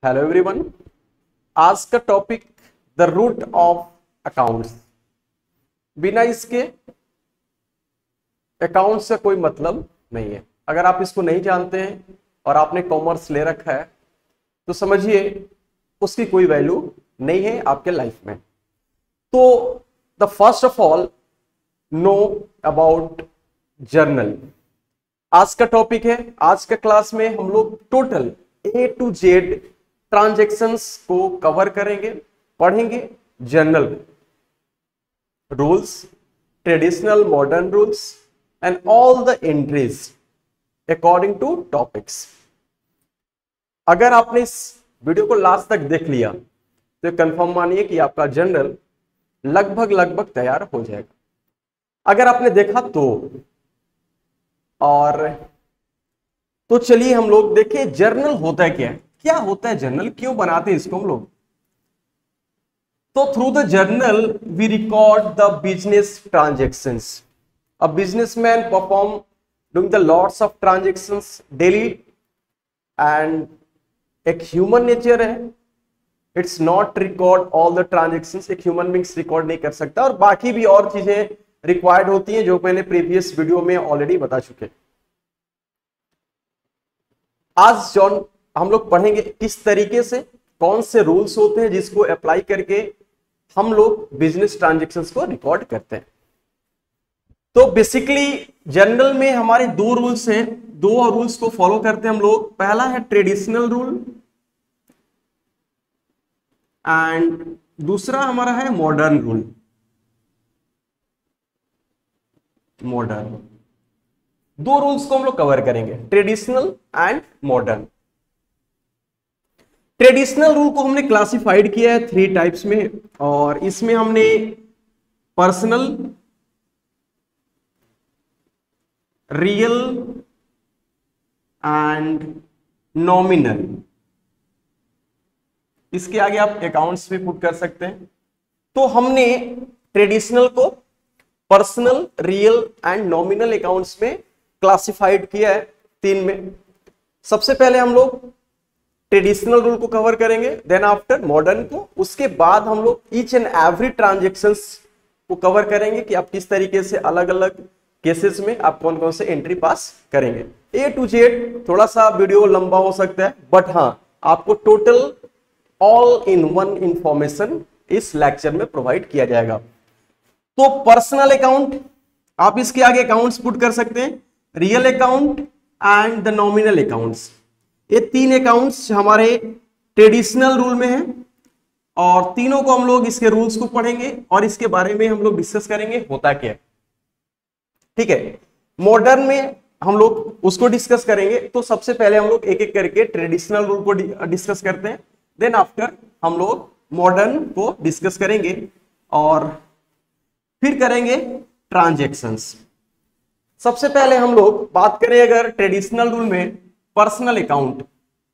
Hello everyone. आज का topic the root of accounts. बिना इसके अकाउंट्स का कोई मतलब नहीं है। अगर आप इसको नहीं जानते हैं और आपने कॉमर्स ले रखा है तो समझिए उसकी कोई वैल्यू नहीं है आपके लाइफ में। तो the first of all know about journal. आज का टॉपिक है। आज का क्लास में हम लोग total A to Z transactions को कवर करेंगे, पढ़ेंगे। Journal rules, traditional modern rules and all the entries according to topics. अगर आपने इस वीडियो को लास्ट तक देख लिया तो कंफर्म मानिए कि आपका जर्नल लगभग तैयार हो जाएगा। अगर आपने देखा तो चलिए हम लोग देखिए जर्नल होता है क्या होता है जर्नल, क्यों बनाते हैं इसको हम लोग। तो through the journal we record the business transactions. A businessman perform doing the lots of transactions daily and एक ह्यूमन नेचर है, it's not record all the transactions. एक ह्यूमन बीइंग्स रिकॉर्ड नहीं कर सकता और बाकी भी और चीजें रिक्वायर्ड होती हैं जो मैंने प्रीवियस वीडियो में ऑलरेडी बता चुके। आज जॉन हम लोग पढ़ेंगे किस तरीके से, कौन से रूल्स होते हैं जिसको अप्लाई करके हम लोग बिजनेस ट्रांजैक्शंस को रिकॉर्ड करते हैं। तो बेसिकली जर्नल में हमारे दो रूल्स हैं, दो रूल्स को फॉलो करते हैं हम लोग। पहला है ट्रेडिशनल रूल एंड दूसरा हमारा है मॉडर्न रूल। मॉडर्न दो रूल्स को हम लोग कवर करेंगे, traditional and modern. Traditional rule को हमने क्लासिफाइड किया है 3 टाइप्स में और इसमें हमने पर्सनल, रियल एंड नॉमिनल, इसके आगे आप अकाउंट्स भी पुट कर सकते हैं। तो हमने ट्रेडिशनल को personal, real and nominal accounts में क्लासिफाइड किया है 3 में। सबसे पहले हम लोग ट्रेडिशनल रूल को कवर करेंगे, देन आफ्टर मॉडर्न को, उसके बाद हम लोग ईच एंड एवरी ट्रांजैक्शंस को कवर करेंगे कि आप किस तरीके से अलग अलग केसेस में आप कौन कौन से एंट्री पास करेंगे। A to Z थोड़ा सा वीडियो लंबा हो सकता है बट हाँ आपको total all in one information इस लेक्चर में प्रोवाइड किया जाएगा। तो पर्सनल अकाउंट, आप इसके आगे अकाउंट्स पुट कर सकते हैं, real account and the nominal accounts. ये 3 अकाउंट्स हमारे ट्रेडिशनल रूल में हैं और तीनों को हम लोग इसके रूल्स को पढ़ेंगे और इसके बारे में हम लोग डिस्कस करेंगे होता क्या है। ठीक है, मॉडर्न में हम लोग उसको डिस्कस करेंगे। तो सबसे पहले हम लोग एक एक करके ट्रेडिशनल रूल को डिस्कस करते हैं, देन आफ्टर हम लोग मॉडर्न को डिस्कस करेंगे और फिर करेंगे ट्रांजैक्शंस। सबसे पहले हम लोग बात करें अगर ट्रेडिशनल रूल में पर्सनल अकाउंट,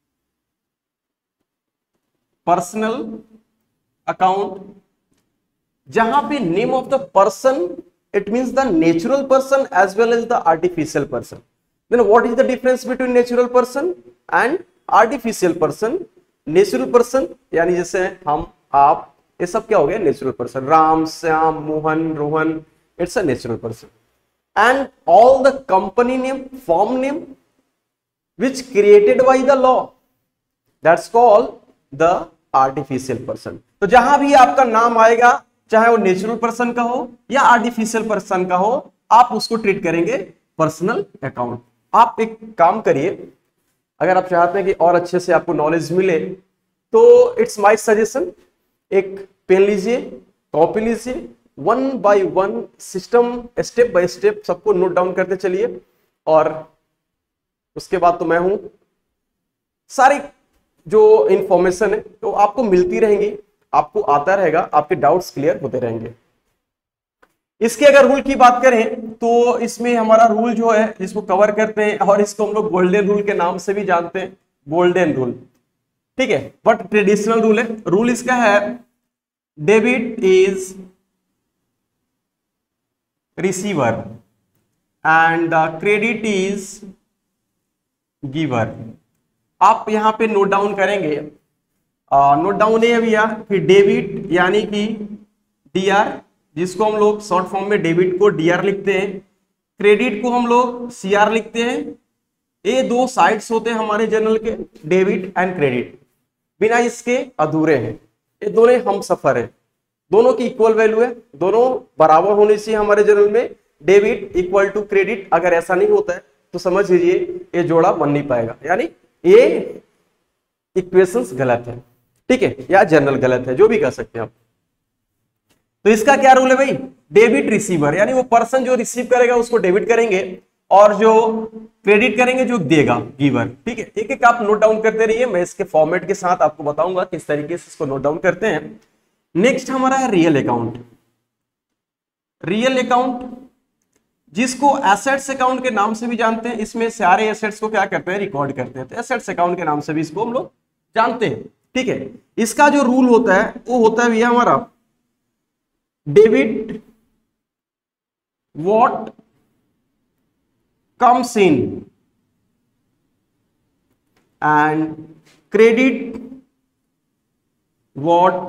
पर्सनल अकाउंट जहां पे name of the person it means the natural person as well as the artificial person. Then what is the difference between natural person and artificial person. Natural person यानी जैसे हम, आप, ये सब क्या हो गया natural person. Ram, Shyam, Mohan, Rohan, it's a natural person. And all the company name, form name which created by the law, that's called the artificial person। तो जहां भी आपका नाम आएगा चाहे वो नेचुरल पर्सन का हो या आर्टिफिशियल पर्सन का हो, आप उसको ट्रीट करेंगे पर्सनल अकाउंट। आप एक काम करिए, अगर आप चाहते हैं कि और अच्छे से आपको नॉलेज मिले तो इट्स माय सजेशन, एक पेन लीजिए, कॉपी लीजिए, 1 by 1 system step by step सबको नोट डाउन करते चलिए और उसके बाद तो मैं हूं, सारी जो इंफॉर्मेशन है तो आपको मिलती रहेंगी, आपको आता रहेगा, आपके डाउट्स क्लियर होते रहेंगे। इसके अगर रूल की बात करें तो इसमें हमारा रूल जो है जिसको कवर करते हैं और इसको हम लोग गोल्डन रूल के नाम से भी जानते हैं, गोल्डन रूल। ठीक है, बट ट्रेडिशनल रूल है। रूल इसका है debit is receiver and credit is giver. आप यहां पे नोट डाउन करेंगे नोट डाउन है भैया। फिर डेबिट यानी कि डीआर, जिसको हम लोग शॉर्ट फॉर्म में डेबिट को डीआर लिखते हैं, क्रेडिट को हम लोग सीआर लिखते हैं। ये दो साइड्स होते हैं हमारे जर्नल के, डेबिट एंड क्रेडिट, बिना इसके अधूरे हैं। ये दोनों हम सफर है, दोनों की इक्वल वैल्यू है, दोनों बराबर होने से हमारे जर्नल में डेबिट इक्वल टू क्रेडिट। अगर ऐसा नहीं होता है तो समझ लीजिए ये जोड़ा बन नहीं पाएगा, यानी ये इक्वेशंस गलत है, ठीक है, या जर्नल गलत है, जो भी कह सकते हैं आप। तो इसका क्या रूल है भाई, डेबिट रिसीवर, यानी वो पर्सन जो रिसीव करेगा उसको डेबिट करेंगे, और जो क्रेडिट करेंगे जो देगा गिवर, ठीक है। एक एक आप नोट डाउन करते रहिए, मैं इसके फॉर्मेट के साथ आपको बताऊंगा किस तरीके से इसको नोट डाउन करते हैं। नेक्स्ट हमारा है रियल अकाउंट। रियल अकाउंट जिसको एसेट्स अकाउंट के नाम से भी जानते हैं, इसमें सारे एसेट्स को क्या करते हैं, रिकॉर्ड करते हैं, तो एसेट्स अकाउंट के नाम से भी इसको हम लोग जानते हैं, ठीक है। इसका जो रूल होता है वो होता है भैया हमारा debit what comes in and credit what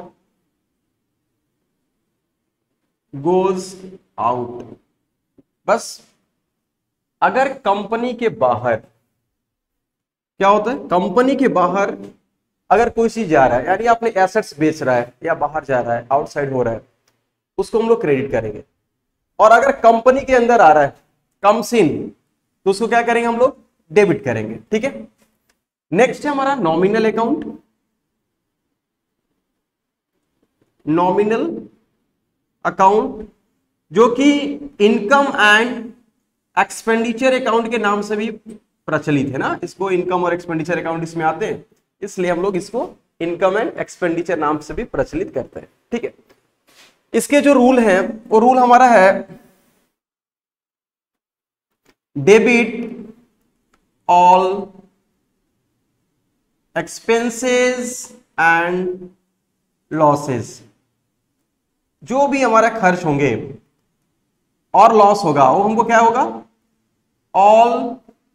goes out। बस अगर कंपनी के बाहर क्या होता है, कंपनी के बाहर अगर कोई चीज जा रहा है, यानी आपने एसेट्स बेच रहा है या बाहर जा रहा है, आउटसाइड हो रहा है, उसको हम लोग क्रेडिट करेंगे। और अगर कंपनी के अंदर आ रहा है, कम्स इन, तो उसको क्या करेंगे हम लोग, डेबिट करेंगे, ठीक है। नेक्स्ट है हमारा नॉमिनल अकाउंट। नॉमिनल अकाउंट जो कि इनकम एंड एक्सपेंडिचर अकाउंट के नाम से भी प्रचलित है ना, इसको इनकम और एक्सपेंडिचर अकाउंट इसमें आते हैं, इसलिए हम लोग इसको इनकम एंड एक्सपेंडिचर नाम से भी प्रचलित करते हैं, ठीक है। इसके जो रूल है वो रूल हमारा है debit all expenses and losses. जो भी हमारा खर्च होंगे और लॉस होगा वो हमको क्या होगा, ऑल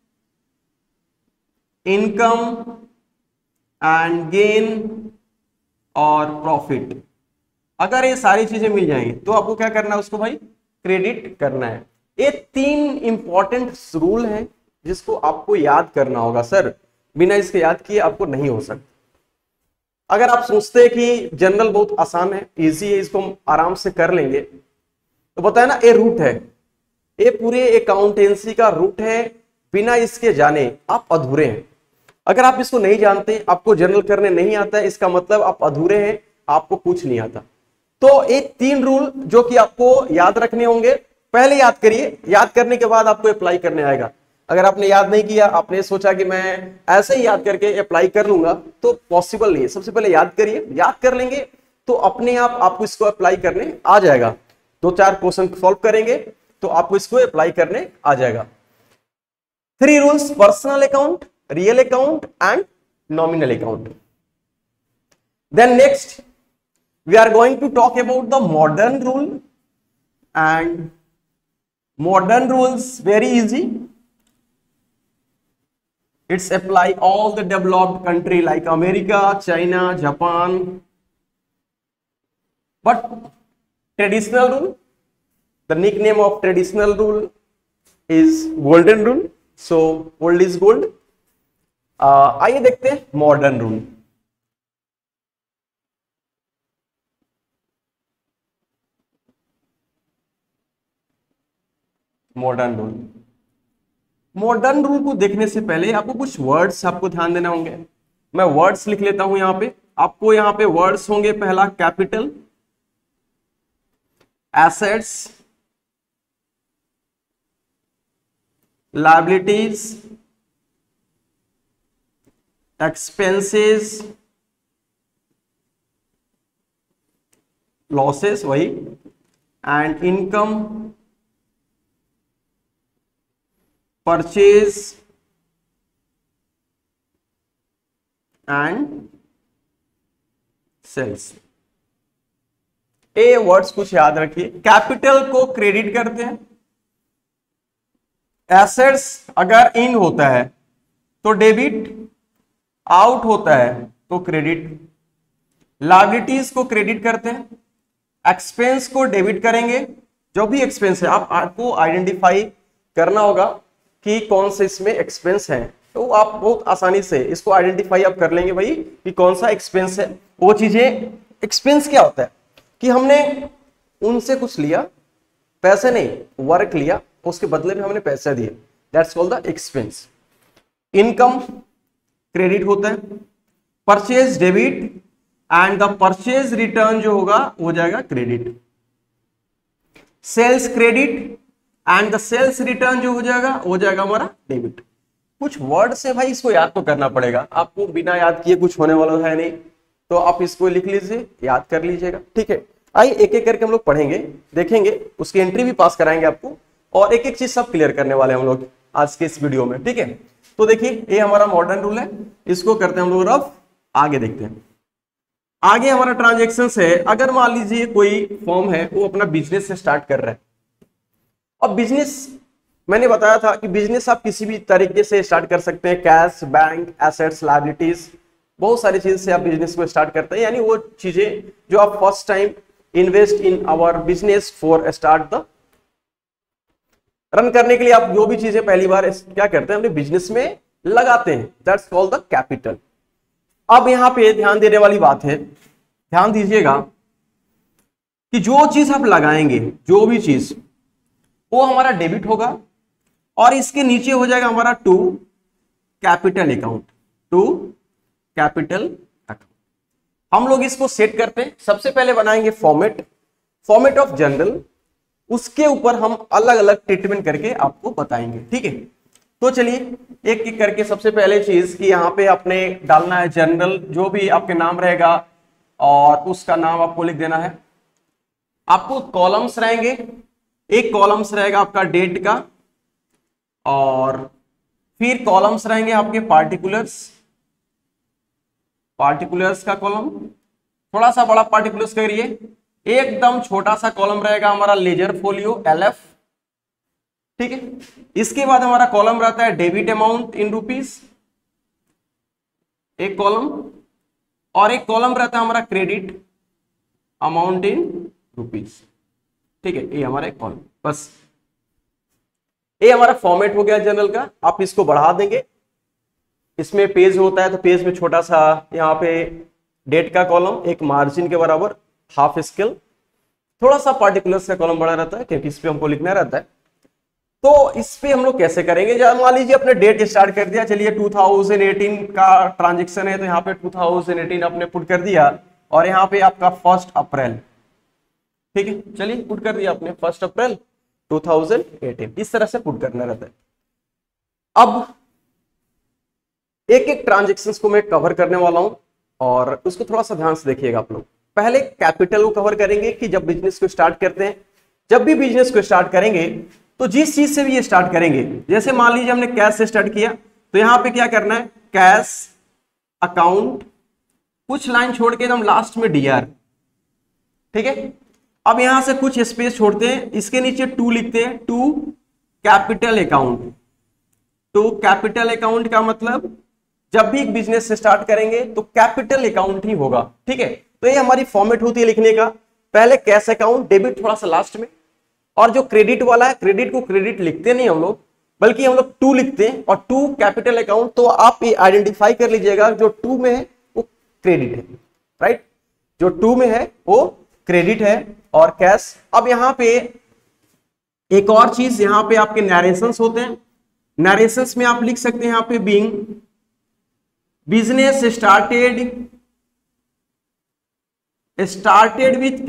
इनकम एंड गेन और प्रॉफिट। अगर ये सारी चीजें मिल जाएंगी तो आपको क्या करना है, उसको भाई क्रेडिट करना है। ये तीन इंपॉर्टेंट रूल हैं जिसको आपको याद करना होगा। सर बिना इसके याद किए आपको नहीं हो सकता। अगर आप सोचते हैं कि जनरल बहुत आसान है, इजी है, इसको हम आराम से कर लेंगे, तो बताया ना, ये रूट है, ये पूरे अकाउंटेंसी का रूट है। बिना इसके जाने आप अधूरे हैं। अगर आप इसको नहीं जानते, आपको जनरल करने नहीं आता है, इसका मतलब आप अधूरे हैं, आपको कुछ नहीं आता। तो ये तीन रूल जो कि आपको याद रखने होंगे, पहले याद करिए, याद करने के बाद आपको अप्लाई करने आएगा। अगर आपने याद नहीं किया, आपने सोचा कि मैं ऐसे ही याद करके अप्लाई कर लूंगा, तो पॉसिबल नहीं है। सबसे पहले याद करिए, याद कर लेंगे तो अपने आप आपको इसको अप्लाई करने आ जाएगा। दो चार क्वेश्चन सॉल्व करेंगे तो आपको इसको अप्लाई करने आ जाएगा। 3 rules, personal account, real account and nominal account. Then next we are going to talk about the modern rule, and modern rules very easy, it's apply all the developed country like America, China, Japan. But traditional rule, the nickname of traditional rule is golden rule, so old is gold। आइए देखते हैं modern rule. Modern rule, modern rule को देखने से पहले आपको कुछ words आपको ध्यान देना होंगे। मैं वर्ड्स लिख लेता हूं यहां पे, आपको यहां पे वर्ड्स होंगे। पहला capital, assets, liabilities, expenses, losses वही, and income, purchase and sales. A words कुछ याद रखिए। कैपिटल को क्रेडिट करते हैं, एसेट्स अगर इन होता है तो डेबिट, आउट होता है तो क्रेडिट, लायबिलिटीज को क्रेडिट करते हैं, एक्सपेंस को डेबिट करेंगे। जो भी एक्सपेंस है आपको आइडेंटिफाई करना होगा कि कौन से इसमें एक्सपेंस है, तो आप बहुत आसानी से इसको आइडेंटिफाई आप कर लेंगे भाई कि कौन सा एक्सपेंस है। वो चीजें, एक्सपेंस क्या होता है कि हमने उनसे कुछ लिया, पैसे नहीं, वर्क लिया, उसके बदले में हमने पैसे दिए, that's called the expense. Income credit होता है, purchase debit and the purchase return जो होगा हो जाएगा credit. Sales credit and the sales return जो हो जाएगा हमारा डेबिट। कुछ वर्ड से भाई इसको याद तो करना पड़ेगा, आपको बिना याद किए कुछ होने वाला है नहीं, तो आप इसको लिख लीजिए, याद कर लीजिएगा, ठीक है। आइए एक एक करके हम लोग पढ़ेंगे, देखेंगे, उसकी एंट्री भी पास कराएंगे आपको, और एक एक चीज सब क्लियर करने वाले हैं हम लोग आज के इस वीडियो में, ठीक है। तो देखिए ये हमारा मॉडर्न रूल है, इसको करते हैं हम लोग रफ। आगे देखते हैं, आगे हमारा ट्रांजेक्शन है। अगर मान लीजिए कोई फॉर्म है वो अपना बिजनेस से स्टार्ट कर रहा है। अब बिजनेस मैंने बताया था कि बिजनेस आप किसी भी तरीके से स्टार्ट कर सकते हैं, कैश, बैंक, एसेट्स, लायबिलिटीज, बहुत सारी चीज से आप बिजनेस को स्टार्ट करते हैं, यानी वो चीजें जो आप first time invest in our business for start the run करने के लिए आप जो भी चीजें पहली बार क्या करते हैं अपने बिजनेस में लगाते हैं, दैट्स कॉल्ड द कैपिटल। अब यहां पे ध्यान देने वाली बात है, ध्यान दीजिएगा कि जो चीज आप लगाएंगे, जो भी चीज, वो हमारा डेबिट होगा और इसके नीचे हो जाएगा हमारा to capital account, to capital account. हम लोग इसको सेट करते हैं, सबसे पहले बनाएंगे फॉर्मेट ऑफ जनरल, उसके ऊपर हम अलग अलग ट्रीटमेंट करके आपको बताएंगे, ठीक है। तो चलिए एक एक करके, सबसे पहले चीज कि यहाँ पे आपने डालना है जनरल, जो भी आपके नाम रहेगा और उसका नाम आपको लिख देना है। आपको कॉलम्स रहेंगे, एक कॉलम्स रहेगा आपका डेट का, और फिर कॉलम्स रहेंगे आपके पार्टिकुलर्स का कॉलम, थोड़ा सा बड़ा पार्टिकुलर्स करिए। एकदम छोटा सा कॉलम रहेगा हमारा लेजर फोलियो LF, ठीक है। इसके बाद हमारा कॉलम रहता है डेबिट अमाउंट इन रुपीस, एक कॉलम, और एक कॉलम रहता है हमारा क्रेडिट अमाउंट इन रुपीस, ठीक है। ये हमारा एक कॉलम, बस ये हमारा फॉर्मेट हो गया जनरल का। आप इसको बढ़ा देंगे, इसमें पेज होता है तो पेज में छोटा सा यहाँ पे डेट का कॉलम, एक मार्जिन के बराबर हाफ स्केल, थोड़ा सा पार्टिकुलर्स का कॉलम बड़ा रहता है क्योंकि इस पे हमको लिखना रहता है। तो इस पे हम लोग कैसे करेंगे, मान लीजिए अपने डेट स्टार्ट कर दिया, चलिए 2018 का ट्रांजेक्शन है तो यहाँ पे 2018 आपने पुट कर दिया, और यहाँ पे आपका 1 अप्रैल, ठीक है, चलिए पुट कर दिया आपने 1 अप्रैल 2018, इस तरह से पुट करना रहता है। अब एक एक ट्रांजेक्शन्स को मैं कवर करने वाला हूं और उसको थोड़ा सा ध्यान से देखिएगा आप लोग। पहले कैपिटल को कवर करेंगे कि जब बिजनेस को स्टार्ट करते हैं, जब भी बिजनेस को स्टार्ट करेंगे तो जिस चीज से भी ये स्टार्ट करेंगे, जैसे मान लीजिए हमने कैश से स्टार्ट किया तो यहां पे क्या करना है, कैश अकाउंट, कुछ लाइन छोड़ के एकदम लास्ट में DR, ठीक है। अब यहां से कुछ स्पेस छोड़ते हैं, इसके नीचे 2 लिखते हैं, to capital account. To capital account का मतलब जब भी एक बिजनेस से स्टार्ट करेंगे तो कैपिटल अकाउंट ही होगा, ठीक है। तो ये हमारी फॉर्मेट होती है लिखने का, पहले कैश अकाउंट, डेबिट थोड़ा सा लास्ट में, और जो क्रेडिट वाला है, क्रेडिट को क्रेडिट लिखते नहीं हम लोग, बल्कि हम लोग 2 लिखते हैं, और 2 कैपिटल अकाउंट। तो आप ये आइडेंटिफाई कर लीजिएगा जो 2 में है वो क्रेडिट है, राइट, जो 2 में है वो क्रेडिट है और कैश। अब यहाँ पे एक और चीज, यहाँ पे आपके नरेशंस होते हैं, नरेशंस में आप लिख सकते हैं यहाँ पे being business started with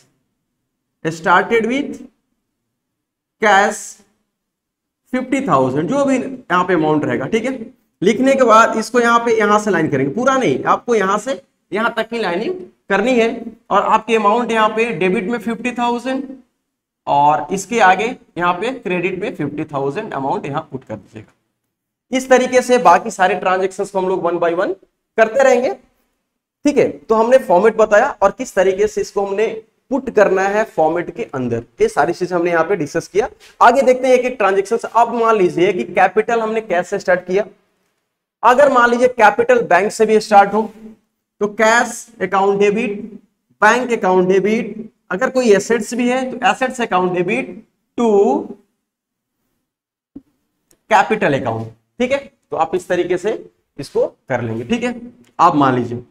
cash 50,000, जो भी यहाँ पे अमाउंट रहेगा, ठीक है। लिखने के बाद इसको यहाँ पे, यहाँ से लाइन करेंगे, पूरा नहीं, आपको यहाँ से यहाँ तक की लाइनिंग करनी है, और आपके अमाउंट यहाँ पे डेबिट में 50,000 और इसके आगे यहाँ पे क्रेडिट में 50,000 अमाउंट यहाँ पुट कर दीजिएगा। इस तरीके से बाकी सारे ट्रांजेक्शन्स को हम लोग 1 बाय 1 करते रहेंगे, ठीक है। तो हमने फॉर्मेट बताया और किस तरीके से इसको हमने पुट करना है फॉर्मेट के अंदर, ये सारी चीजें हमने यहाँ पे डिस्कस किया। आगे देखते हैं एक एक ट्रांजेक्शन। अब मान लीजिए कि कैपिटल हमने कैश से स्टार्ट किया, अगर मान लीजिए कैपिटल बैंक से भी स्टार्ट हो तो cash account debit, bank account debit, अगर कोई एसेट्स भी है तो assets account debit to capital account. ठीक है, तो आप इस तरीके से इसको कर लेंगे। ठीक है, आप मान लीजिए,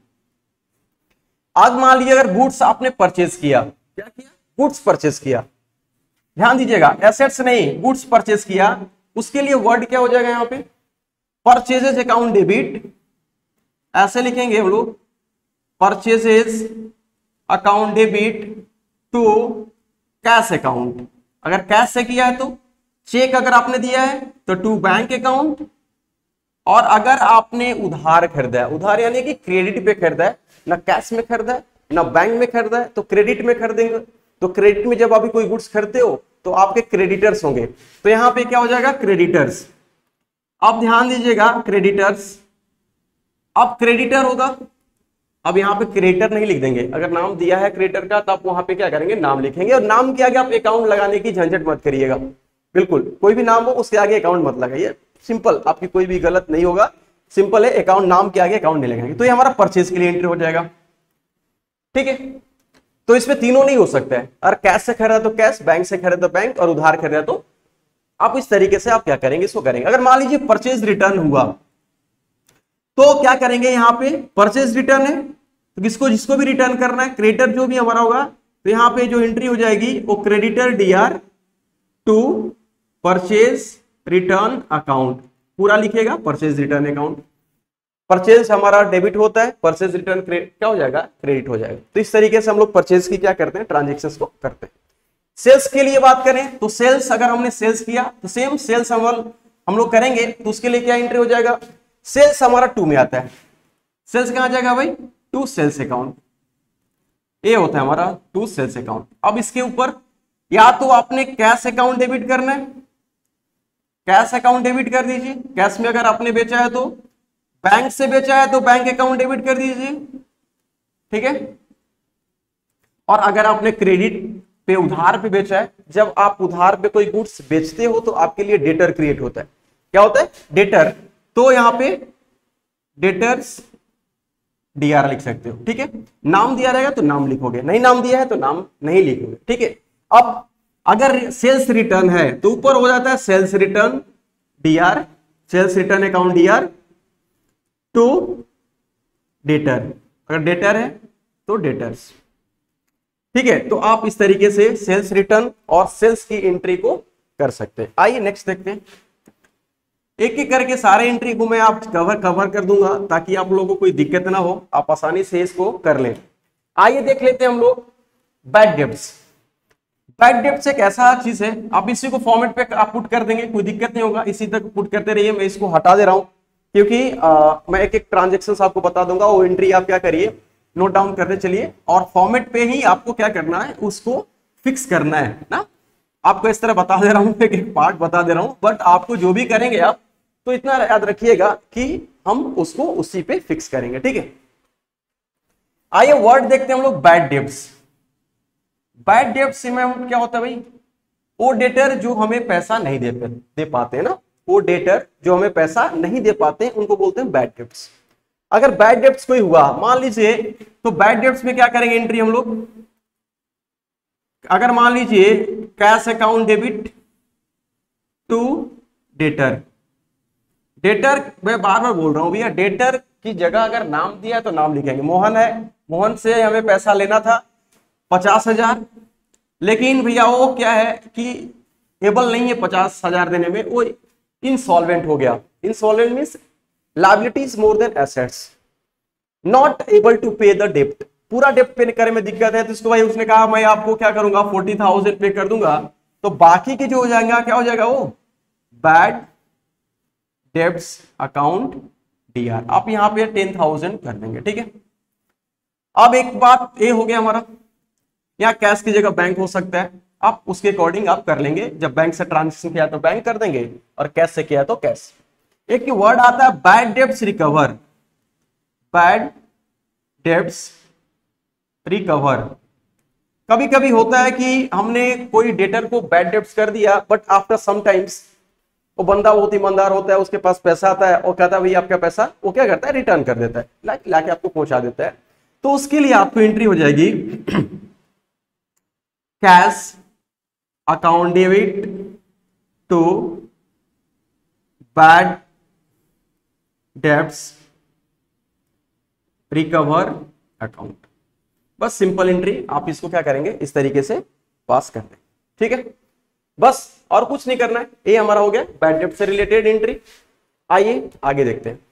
आज मान लीजिए अगर गुड्स आपने परचेज किया, क्या किया, गुड्स परचेज किया, ध्यान दीजिएगा एसेट्स नहीं, गुड्स परचेज किया, उसके लिए वर्ड क्या हो जाएगा यहाँ पे, परचेजेज अकाउंट डेबिट, ऐसे लिखेंगे हम लोग, purchases account debit to cash account. अगर कैश से किया है तो, चेक अगर आपने दिया है तो टू बैंक अकाउंट, और अगर आपने उधार खरीदा है, उधार यानी कि क्रेडिट पे खरीदा है, ना कैश में खरीदा है ना बैंक में खरीदा है, तो क्रेडिट में खरीदेंगे। तो क्रेडिट में जब अभी कोई गुड्स खरीदते हो तो आपके क्रेडिटर्स होंगे, तो यहां पे क्या हो जाएगा, क्रेडिटर्स। अब ध्यान दीजिएगा, क्रेडिटर्स, अब क्रेडिटर होगा, अब यहाँ पे क्रेडिटर नहीं लिख देंगे, अगर नाम दिया है क्रेडिटर का तो आप वहां पे क्या करेंगे, नाम लिखेंगे, और नाम के आगे आप अकाउंट लगाने की झंझट मत करिएगा, बिल्कुल कोई भी नाम हो उसके आगे अकाउंट मत लगाइए, सिंपल, आपकी कोई भी गलत नहीं होगा, सिंपल है, अकाउंट नाम के आगे अकाउंट नहीं लगाएंगे। तो ये हमारा परचेज के लिए एंट्री हो जाएगा। ठीक है, तो इसमें तीनों नहीं हो सकता है, अगर कैश से खरीदा तो कैश, बैंक से खरीदा तो बैंक, और उधार खरीदा तो आप इस तरीके से आप क्या करेंगे, इसको करेंगे। अगर मान लीजिए परचेज रिटर्न हुआ तो क्या करेंगे, यहाँ पे परचेज रिटर्न है तो किसको, जिसको भी रिटर्न करना है, क्रेडिटर जो भी हमारा होगा, तो यहाँ पे जो एंट्री हो जाएगी वो creditor DR to purchase return account, पूरा लिखेगा परचेज रिटर्न अकाउंट। परचेज हमारा डेबिट होता है, परचेज रिटर्न क्या हो जाएगा, क्रेडिट हो जाएगा। तो इस तरीके से हम लोग परचेज की क्या करते हैं, ट्रांजेक्शन्स को करते हैं। सेल्स के लिए बात करें तो सेल्स, अगर हमने सेल्स किया तो सेम सेल्स हम लोग करेंगे, तो उसके लिए क्या एंट्री हो जाएगा, सेल्स हमारा टू में आता है, सेल्स कहां जाएगा भाई, टू सेल्स अकाउंट, ये होता है हमारा टू सेल्स अकाउंट। अब इसके ऊपर या तो आपने कैश अकाउंट डेबिट करना है, कैश अकाउंट डेबिट कर दीजिए, कैश में अगर आपने बेचा है तो, बैंक से बेचा है तो बैंक अकाउंट डेबिट कर दीजिए। ठीक है, और अगर आपने क्रेडिट पे, उधार पे बेचा है, जब आप उधार पे कोई गुड्स बेचते हो तो आपके लिए डेटर क्रिएट होता है, क्या होता है, डेटर, तो यहां पे डेटर्स डीआर लिख सकते हो। ठीक है, नाम दिया रहेगा तो नाम लिखोगे, नहीं नाम दिया है तो नाम नहीं लिखोगे। ठीक है, अब अगर सेल्स रिटर्न है तो ऊपर हो जाता है sales return DR, sales return account DR to debtor, अगर डेटर है तो डेटर्स। ठीक है, तो आप इस तरीके से सेल्स रिटर्न और सेल्स की एंट्री को कर सकते हैं। आइए नेक्स्ट देखते हैं, एक एक करके सारे एंट्री को मैं आप कवर कर दूंगा ताकि आप लोगों को कोई दिक्कत ना हो, आप आसानी से इसको कर लें। आइए देख लेते हैं हम लोग बैड डेब्ट्स। बैड डेब्ट्स एक ऐसा चीज है, आप इसी को फॉर्मेट पे आप पुट कर देंगे, कोई दिक्कत नहीं होगा, इसी तक पुट करते रहिए। मैं इसको हटा दे रहा हूं क्योंकि मैं एक एक ट्रांजेक्शन आपको बता दूंगा, वो एंट्री आप क्या करिए, नोट डाउन करने चलिए, और फॉर्मेट पे ही आपको क्या करना है, उसको फिक्स करना है ना। आपको इस तरह बता दे रहा हूं, एक पार्ट बता दे रहा हूं, बट आपको जो भी करेंगे आप तो इतना याद रखिएगा कि हम उसको उसी पे फिक्स करेंगे। ठीक है, आइए वर्ड देखते हैं हम लोग, बैड डेब्ट्स। बैड डेब्ट्स में क्या होता है भाई, वो डेटर जो हमें पैसा नहीं दे पाते हैं ना, वो डेटर जो हमें पैसा नहीं दे पाते हैं उनको बोलते हैं बैड डेब्ट्स। अगर बैड डेब्ट्स कोई हुआ मान लीजिए, तो बैड डेब्ट्स में क्या करेंगे एंट्री हम लोग, अगर मान लीजिए cash account debit to debtor, debtor मैं बार बार बोल रहा हूं भैया, डेटर की जगह अगर नाम दिया है तो नाम लिखेंगे। मोहन है, मोहन से हमें पैसा लेना था 50,000, लेकिन भैया वो क्या है कि एबल नहीं है 50,000 देने में, वो इंसॉल्वेंट हो गया। Insolvent means liabilities more than assets, not able to pay the डेप्ट, पूरा डेप्ट पे करने में दिक्कत है, तो इसको भाई उसने कहा मैं आपको क्या करूंगा 40,000 पे कर दूंगा, तो बाकी के जो हो जाएगा क्या हो जाएगा, वो बैड डेब्ट्स अकाउंट डीआर, आप यहां पे 10,000 कर देंगे। ठीक है, अब एक बात ये हो गया हमारा, यहाँ कैश की जगह बैंक हो सकता है, आप उसके अकॉर्डिंग आप कर लेंगे, जब बैंक से ट्रांजेक्शन किया तो बैंक कर देंगे और कैश से किया तो कैश। एक वर्ड आता है bad debts recover, bad debts recover. कभी कभी होता है कि हमने कोई डेटर को बैड डेब्ट्स कर दिया, बट आफ्टर सम टाइम्स वो बंदा बहुत ईमानदार होता है, उसके पास पैसा आता है और कहता है भाई आपका पैसा, वो क्या करता है रिटर्न कर देता है, लाके आपको पहुंचा देता है। तो उसके लिए आपको एंट्री हो जाएगी cash account debit to bad debts recover account. बस सिंपल एंट्री आप इसको क्या करेंगे, इस तरीके से पास कर दें। ठीक है, बस और कुछ नहीं करना है। ये हमारा हो गया बैड डेब्ट से रिलेटेड एंट्री। आइए आगे देखते हैं।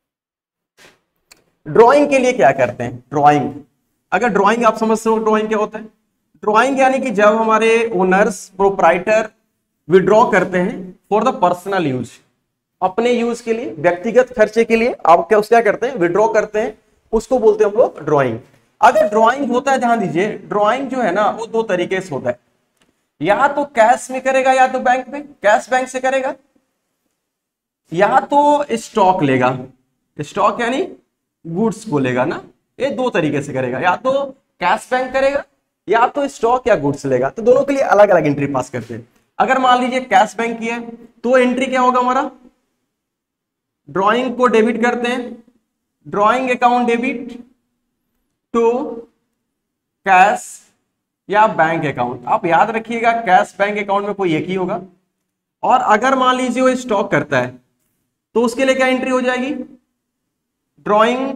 ड्राइंग के लिए क्या करते हैं। ड्राइंग, अगर ड्राइंग आप समझते हो ड्राइंग क्या होता है। ड्राइंग यानी कि जब हमारे ओनर्स प्रोप्राइटर विड्रॉ करते हैं फॉर द पर्सनल यूज, अपने यूज के लिए, व्यक्तिगत खर्चे के लिए आप क्या करते हैं, विड्रॉ करते हैं, उसको बोलते हैं हम लोग ड्राइंग। अगर ड्राइंग होता है, ध्यान दीजिए, ड्राइंग जो है ना वो दो तरीके से होता है, या तो कैश में करेगा या तो बैंक में, कैश बैंक से करेगा, या तो स्टॉक लेगा, स्टॉक यानी गुड्स को लेगा ना, ये दो तरीके से करेगा, या तो कैश बैंक करेगा या तो स्टॉक या गुड्स लेगा। तो दोनों के लिए अलग अलग एंट्री पास करते हैं। अगर मान लीजिए कैश बैंक की है तो एंट्री क्या होगा हमारा, ड्राइंग को डेबिट करते हैं, drawing account debit to cash या बैंक अकाउंट। आप याद रखिएगा कैश बैंक अकाउंट में कोई एक ही होगा। और अगर मान लीजिए वो स्टॉक करता है तो उसके लिए क्या एंट्री हो जाएगी, drawing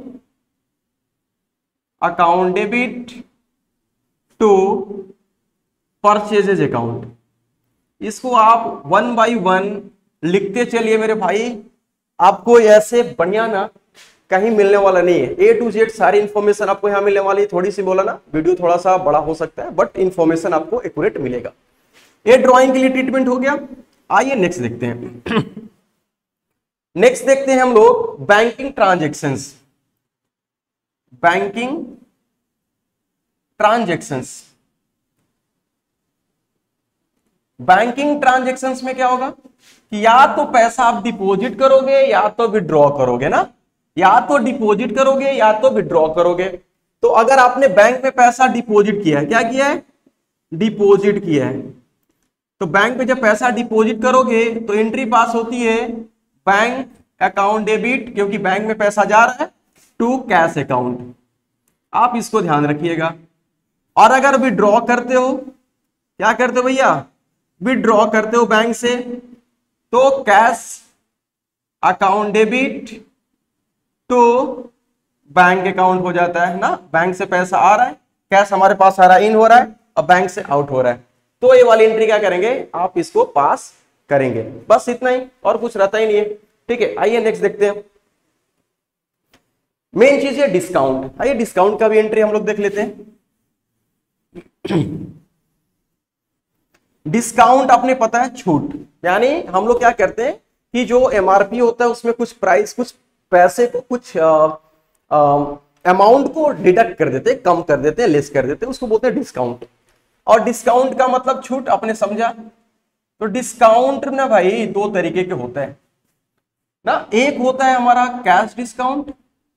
account debit to purchases account. इसको आप 1 बाय 1 लिखते चलिए मेरे भाई, आपको ऐसे बढ़िया ना कहीं मिलने वाला नहीं है। A to Z सारी इंफॉर्मेशन आपको यहां मिलने वाली है। थोड़ी सी बोला ना, वीडियो थोड़ा सा बड़ा हो सकता है बट इंफॉर्मेशन आपको एक्यूरेट मिलेगा। ये ड्राइंग के लिए ट्रीटमेंट हो गया। आइए नेक्स्ट देखते हैं। नेक्स्ट देखते हैं हम लोग banking transactions. Banking transactions, banking transactions में क्या होगा कि या तो पैसा आप डिपॉजिट करोगे या तो विड्रॉ करोगे ना, या तो डिपॉजिट करोगे या तो विड्रॉ करोगे। तो अगर आपने बैंक में पैसा डिपॉजिट किया है, क्या किया है, डिपॉजिट किया है, तो बैंक में जब पैसा डिपॉजिट करोगे तो एंट्री पास होती है बैंक अकाउंट डेबिट, क्योंकि बैंक में पैसा जा रहा है, टू कैश अकाउंट। आप इसको ध्यान रखिएगा। और अगर विड्रॉ करते हो, क्या करते हो भैया, विड्रॉ करते हो बैंक से, तो cash account debit to bank account हो जाता है ना। बैंक से पैसा आ रहा है, कैश हमारे पास आ रहा है, इन हो रहा है, और बैंक से आउट हो रहा है, तो ये वाली एंट्री क्या करेंगे, आप इसको पास करेंगे। बस इतना ही, और कुछ रहता ही नहीं है। ठीक है, आइए नेक्स्ट देखते हैं। मेन चीज है डिस्काउंट। आइए डिस्काउंट का भी एंट्री हम लोग देख लेते हैं। डिस्काउंट अपने पता है छूट, यानी हम लोग क्या करते हैं कि जो एमआरपी होता है उसमें कुछ प्राइस, कुछ पैसे को, कुछ अमाउंट को डिडक्ट कर देते हैं, कम कर देते हैं, लेस कर देते हैं, उसको बोलते हैं डिस्काउंट। और डिस्काउंट का मतलब छूट, आपने समझा। तो डिस्काउंट ना भाई दो तरीके के होते हैं ना, एक होता है हमारा कैश डिस्काउंट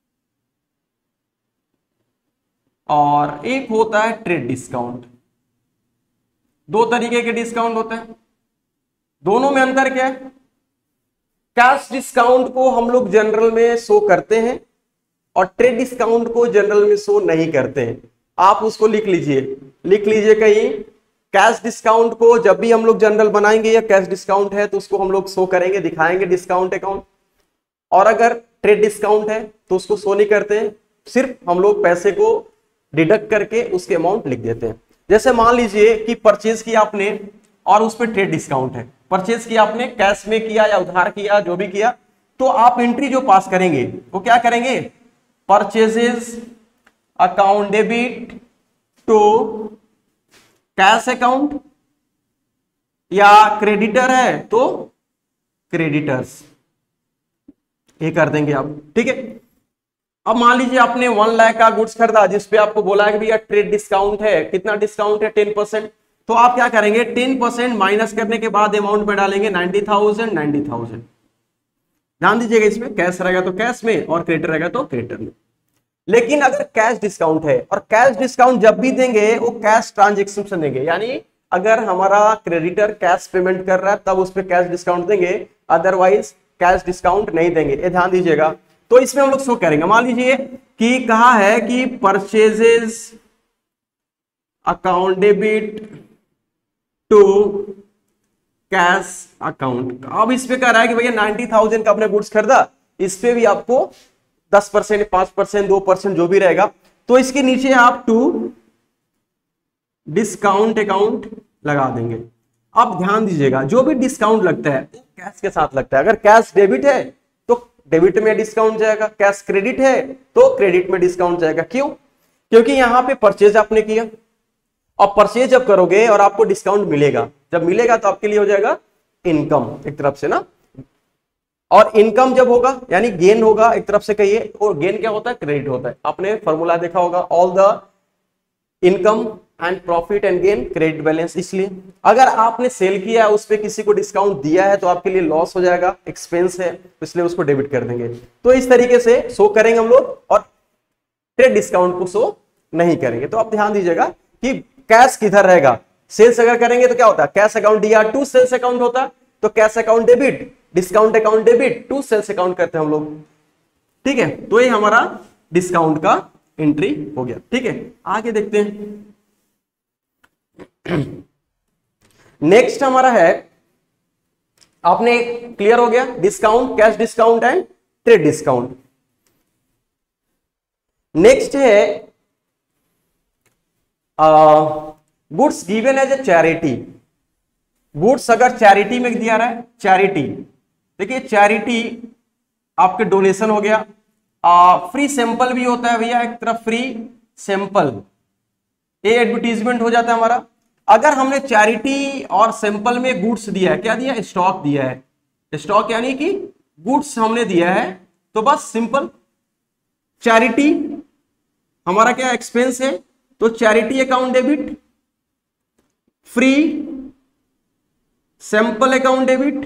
और एक होता है ट्रेड डिस्काउंट। दो तरीके के डिस्काउंट होते हैं, दोनों में अंतर क्या है। कैश डिस्काउंट को हम लोग जनरल में शो करते हैं और ट्रेड डिस्काउंट को जनरल में शो नहीं करते हैं। आप उसको लिख लीजिए, लिख लीजिए कहीं। कैश डिस्काउंट को जब भी हम लोग जनरल बनाएंगे या कैश डिस्काउंट है तो उसको हम लोग शो करेंगे, दिखाएंगे डिस्काउंट अकाउंट। और अगर ट्रेड डिस्काउंट है तो उसको शो नहीं करते हैं, सिर्फ हम लोग पैसे को डिडक्ट करके उसके अमाउंट लिख देते हैं। जैसे मान लीजिए कि परचेज किया आपने और उस पर ट्रेड डिस्काउंट है, परचेज किया आपने, कैश में किया या उधार किया, जो भी किया, तो आप एंट्री जो पास करेंगे वो क्या करेंगे, purchases account debit to cash account, या क्रेडिटर है तो क्रेडिटर्स, ये कर देंगे आप। ठीक है, अब मान लीजिए आपने 1 लाख का गुड्स खरीदा जिसपे आपको बोला है कि भैया ट्रेड डिस्काउंट है, कितना डिस्काउंट है, 10%। तो आप क्या करेंगे, 10% माइनस करने के बाद अमाउंट में डालेंगे 90,000, 90,000। ध्यान दीजिएगा, इसमें कैश रहेगा तो कैश में और क्रेडिटर रहेगा तो क्रेडिटर में। लेकिन अगर कैश डिस्काउंट है, और कैश डिस्काउंट जब भी देंगे वो कैश ट्रांजेक्शन से देंगे, यानी अगर हमारा क्रेडिटर कैश पेमेंट कर रहा है तब उस पर कैश डिस्काउंट देंगे, अदरवाइज कैश डिस्काउंट नहीं देंगे। ये ध्यान दीजिएगा। तो इसमें हम लोग शो करेंगे। मान लीजिए कि कहा है कि purchases account debit to cash account. अब इस पे कह रहा है कि भैया 90,000 का आपने गुड्स खरीदा, इस पे भी आपको 10%, 5%, 2% जो भी रहेगा, तो इसके नीचे आप टू डिस्काउंट अकाउंट लगा देंगे। अब ध्यान दीजिएगा, जो भी डिस्काउंट लगता है तो कैश के साथ लगता है। अगर कैश डेबिट है तो डेबिट में डिस्काउंट जाएगा, कैश क्रेडिट है तो क्रेडिट में डिस्काउंट जाएगा। क्यों? क्योंकि यहां पे परचेज आपने किया, और परचेज जब करोगे और आपको डिस्काउंट मिलेगा, जब मिलेगा तो आपके लिए हो जाएगा इनकम एक तरफ से ना, और इनकम जब होगा यानी गेन होगा एक तरफ से कहिए, और गेन क्या होता है? क्रेडिट होता है। आपने फॉर्मूला देखा होगा, all the income and profit and gain credit balance. इसलिए अगर आपने सेल किया है, उस पर किसी को डिस्काउंट दिया है, तो आपके लिए लॉस हो जाएगा, एक्सपेंस है, इसलिए उसको डेबिट कर देंगे। तो इस तरीके से शो करेंगे हम लोग, और ट्रेड डिस्काउंट को शो नहीं करेंगे। तो आप ध्यान दीजिएगा कि कैश किधर रहेगा। सेल्स अगर करेंगे तो क्या होता है? Cash account DR to sales account होता है, तो cash account debit, discount account debit to sales account करते हैं हम लोग। ठीक है, तो ये हमारा डिस्काउंट का एंट्री हो गया। ठीक है, आगे देखते हैं। नेक्स्ट हमारा है, आपने क्लियर हो गया discount, cash discount and trade discount. Next है goods given as a charity. Goods अगर चैरिटी में दिया रहा है, चैरिटी, देखिए चैरिटी आपके डोनेशन हो गया। फ्री सैंपल भी होता है भैया, एक तरफ फ्री सैंपल, ये एडवर्टीजमेंट हो जाता है हमारा। अगर हमने चैरिटी और सैंपल में गुड्स दिया है, क्या दिया है? स्टॉक दिया है। स्टॉक यानी कि गुड्स हमने दिया है, तो बस सिंपल चैरिटी हमारा क्या एक्सपेंस है, तो charity account debit, free sample account debit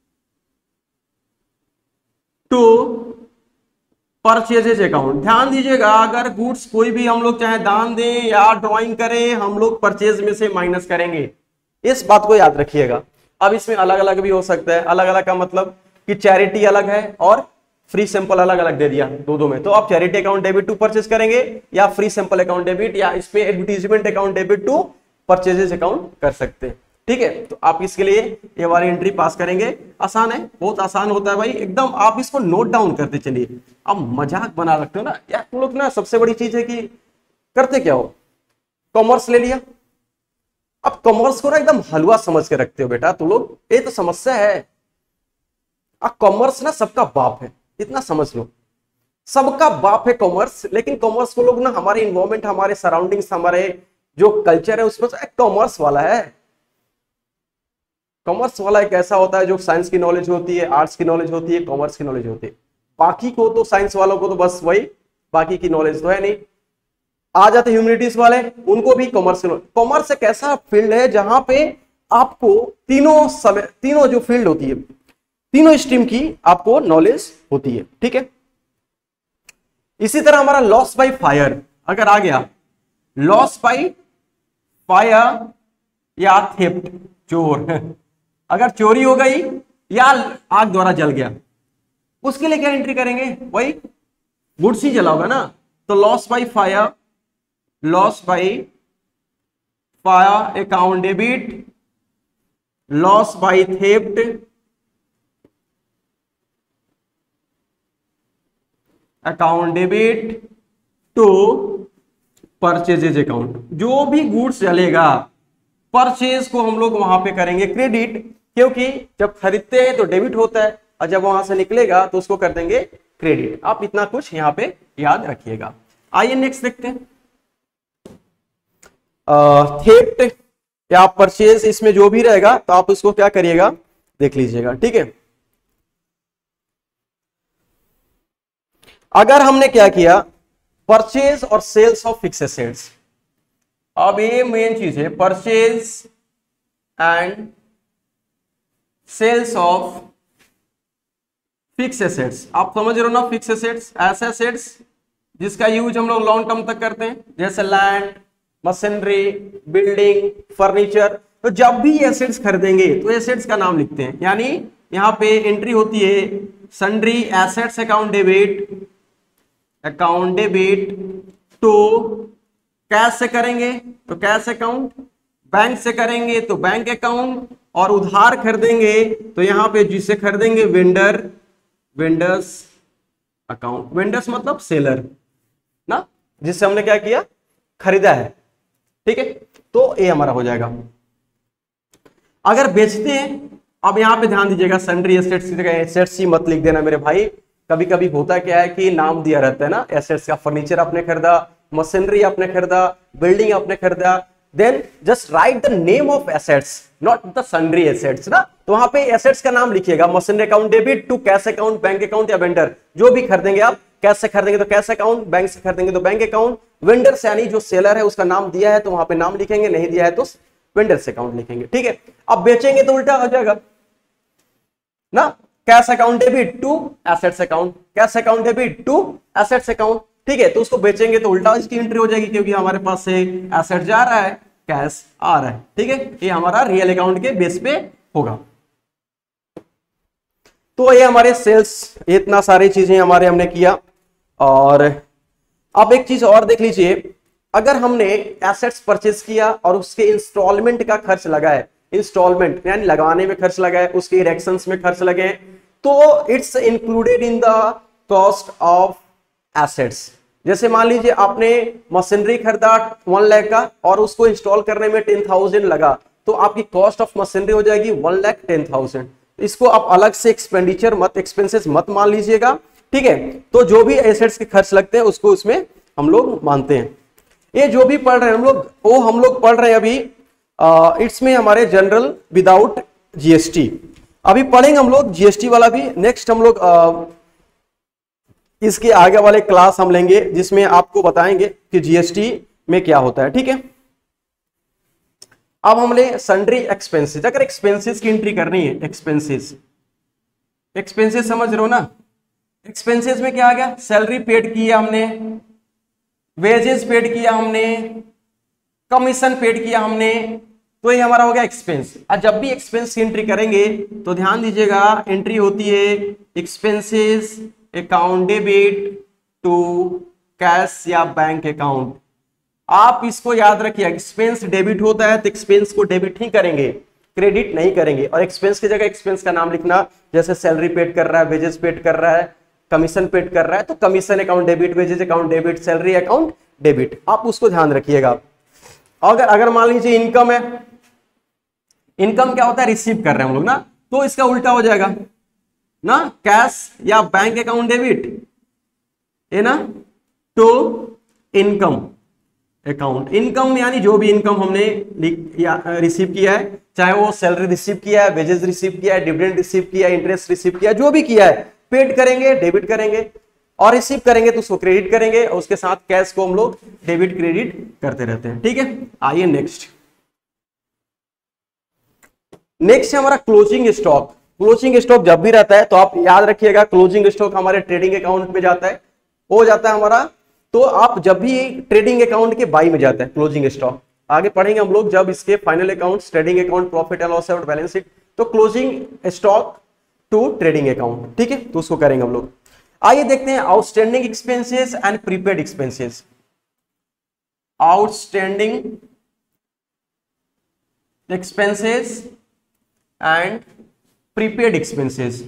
to purchases account. ध्यान दीजिएगा, अगर गुड्स कोई भी हम लोग चाहे दान दें या ड्राइंग करें, हम लोग परचेज में से माइनस करेंगे, इस बात को याद रखिएगा। अब इसमें अलग अलग भी हो सकता है। अलग अलग का मतलब कि चैरिटी अलग है और फ्री सैंपल अलग अलग दे दिया दो में, तो आप charity account debit to purchase करेंगे, या फ्री सैंपल अकाउंट डेबिट, या इस पे advertisement account debit to purchases account कर सकते हैं। ठीक है, तो आप इसके लिए ये वाली एंट्री पास करेंगे। आसान है, बहुत आसान होता है भाई एकदम। आप इसको नोट डाउन करते चलिए। अब मजाक बना रखते हो ना यार तुम लोग ना, सबसे बड़ी चीज है कि करते क्या हो, कॉमर्स ले लिया, अब कॉमर्स को ना एकदम हलवा समझ के रखते हो बेटा तुम लोग, ये तो समस्या है। अब कॉमर्स ना सबका बाप है, इतना समझ लो, सबका बाप है कॉमर्स। लेकिन कॉमर्स को लोग ना, हमारे इन्वायरमेंट, हमारे सराउंडिंग्स, हमारे जो कल्चर है उसमें कॉमर्स वाला है। कॉमर्स वाला एक ऐसा होता है जो साइंस की नॉलेज होती है, आर्ट्स की नॉलेज होती है, कॉमर्स की नॉलेज होती है। बाकी को तो साइंस वालों को तो बस वही, बाकी की नॉलेज तो है नहीं। आ जाते ह्यूमैनिटीज वाले, उनको भी कॉमर्स। कॉमर्स एक ऐसा फील्ड है जहां पे आपको तीनों जो फील्ड होती है, तीनों स्ट्रीम की आपको नॉलेज होती है। ठीक है, इसी तरह हमारा लॉस बाय फायर अगर आ गया, लॉस बाय फायर या थेफ्ट, चोर, अगर चोरी हो गई या आग द्वारा जल गया, उसके लिए क्या एंट्री करेंगे? वही गुड्स ही जला होगा ना, तो loss by fire, loss by fire account debit, loss by theft account debit to purchases account. जो भी गुड्स जलेगा, परचेज को हम लोग वहां पे करेंगे क्रेडिट, क्योंकि जब खरीदते हैं तो डेबिट होता है, और जब वहां से निकलेगा तो उसको कर देंगे क्रेडिट। आप इतना कुछ यहां पे याद रखिएगा। आइए नेक्स्ट देखते हैं, थेफ्ट या परचेज, इसमें जो भी रहेगा तो आप उसको क्या करिएगा, देख लीजिएगा। ठीक है, अगर हमने क्या किया, परचेज और सेल्स ऑफ फिक्स एसेट्स। अब ये मेन चीज है, purchase and sales of fixed assets. आप समझ रहे हो ना, फिक्स एसेट्स ऐसे एसेट्स जिसका यूज हम लोग लॉन्ग टर्म तक करते हैं, जैसे लैंड, मशीनरी, बिल्डिंग, फर्नीचर। तो जब भी एसेट्स खरीदेंगे तो एसेट्स का नाम लिखते हैं, यानी यहाँ पे एंट्री होती है sundry assets account debit to cash से करेंगे तो कैश अकाउंट, बैंक से करेंगे तो बैंक अकाउंट, और उधार खरीदेंगे तो यहाँ पे जिसे खरीदेंगे वेंडर्स अकाउंट। वेंडर्स मतलब सेलर ना, जिससे हमने क्या किया, खरीदा है। ठीक है, तो ये हमारा हो जाएगा। अगर बेचते हैं, अब यहाँ पे ध्यान दीजिएगा, सन्ड्री एसेट्स की जगह एसेट्स ही मत लिख देना मेरे भाई। कभी कभी होता क्या है कि नाम दिया रहता है ना एसेट्स का, फर्नीचर आपने खरीदा, मशीनरी आपने खरीदा, बिल्डिंग आपने खरीदा, then just write the name of assets, not the sundry assets ना। तो वहां पे एसेट्स का नाम लिखिएगा, machinery account debit to cash account, bank account या वेंडर, जो भी खरीदेंगे आप। कैश से खरीदेंगे तो कैश अकाउंट, बैंक से खरीदेंगे तो बैंक अकाउंट, वेंडर्स यानी जो सेलर है उसका नाम दिया है तो वहां पे नाम लिखेंगे, नहीं दिया है तो वेंडर्स अकाउंट लिखेंगे। ठीक है, अब बेचेंगे तो उल्टा हो जाएगा ना, cash account debit to assets account, cash account debit to assets account. ठीक है, तो उसको बेचेंगे तो उल्टा इसकी एंट्री हो जाएगी, क्योंकि हमारे पास से एसेट जा रहा है, कैश आ रहा है। ठीक है, ये हमारा रियल अकाउंट के बेस पे होगा। तो ये हमारे सेल्स, इतना सारी चीजें हमारे हमने किया। और अब एक चीज और देख लीजिए, अगर हमने एसेट्स परचेज किया और उसके इंस्टॉलमेंट का खर्च लगा है, इंस्टॉलमेंट यानी लगाने में खर्च लगा है, उसके इरेक्शंस में खर्च लगे हैं, तो it's included in the cost of assets. जैसे मान लीजिए आपने मशीनरी खरीदा 1 लाख का और उसको इंस्टॉल करने में 10,000 लगा, तो आपकी कॉस्ट ऑफ मशीनरी हो जाएगी 1,10,000। इसको आप अलग से एक्सपेंडिचर मत, एक्सपेंसेस मत मान लीजिएगा। ठीक है, तो जो भी एसेट्स के खर्च लगते हैं उसको उसमें हम लोग मानते हैं। ये जो भी पढ़ रहे हैं हम लोग, वो हम लोग पढ़ रहे हैं अभी इट्स में हमारे जनरल विदाउट जीएसटी। अभी पढ़ेंगे हम लोग जीएसटी वाला भी, नेक्स्ट हम लोग इसके आगे वाले क्लास हम लेंगे जिसमें आपको बताएंगे कि जीएसटी में क्या होता है। ठीक है, अब हमने सन्ड्री एक्सपेंसेस, अगर एक्सपेंसेस की एंट्री करनी है, एक्सपेंसेस समझ रहे हो ना। एक्सपेंसेस में क्या आ गया, सैलरी पेड किया हमने, वेजेस पेड किया हमने, कमीशन पेड किया हमने, तो ये हमारा हो गया एक्सपेंस। और जब भी एक्सपेंस की एंट्री करेंगे तो ध्यान दीजिएगा, एंट्री होती है expenses account debit to cash या बैंक अकाउंट। आप इसको याद रखिए, एक्सपेंस डेबिट होता है तो एक्सपेंस को डेबिट ही करेंगे, क्रेडिट नहीं करेंगे। और एक्सपेंस की जगह एक्सपेंस का नाम लिखना, जैसे सैलरी पेड कर रहा है, वेजेस पेड कर रहा है, कमीशन पेड कर रहा है, तो commission account debit, wages account debit, salary account debit, आप उसको ध्यान रखिएगा। अगर मान लीजिए इनकम है, इनकम क्या होता है, रिसीव कर रहे हैं हम लोग ना, तो इसका उल्टा हो जाएगा ना, कैश या बैंक अकाउंट डेबिट है ना, टू इनकम अकाउंट। इनकम यानी जो भी इनकम हमने रिसीव किया है, चाहे वो सैलरी रिसीव किया है, वेजेस रिसीव किया है, डिविडेंड रिसीव किया है, इंटरेस्ट रिसीव किया है, जो भी किया है, पेड करेंगे, डेबिट करेंगे, और रिसीव करेंगे तो उसको क्रेडिट करेंगे, और उसके साथ कैश को हम लोग डेबिट क्रेडिट करते रहते हैं। ठीक है, आइए नेक्स्ट है हमारा क्लोजिंग स्टॉक। क्लोजिंग स्टॉक जब भी रहता है तो आप याद रखिएगा, क्लोजिंग स्टॉक हमारे ट्रेडिंग अकाउंट में जाता है, हो जाता है हमारा। तो आप जब भी ट्रेडिंग अकाउंट के बाई में जाता है क्लोजिंग स्टॉक, आगे पढ़ेंगे हम लोग जब इसके final accounts, trading account, profit and loss account, balance sheet, तो closing stock to trading account. ठीक है, तो उसको करेंगे हम लोग। आइए देखते हैं outstanding expenses and prepaid expenses. Outstanding expenses and prepaid expenses.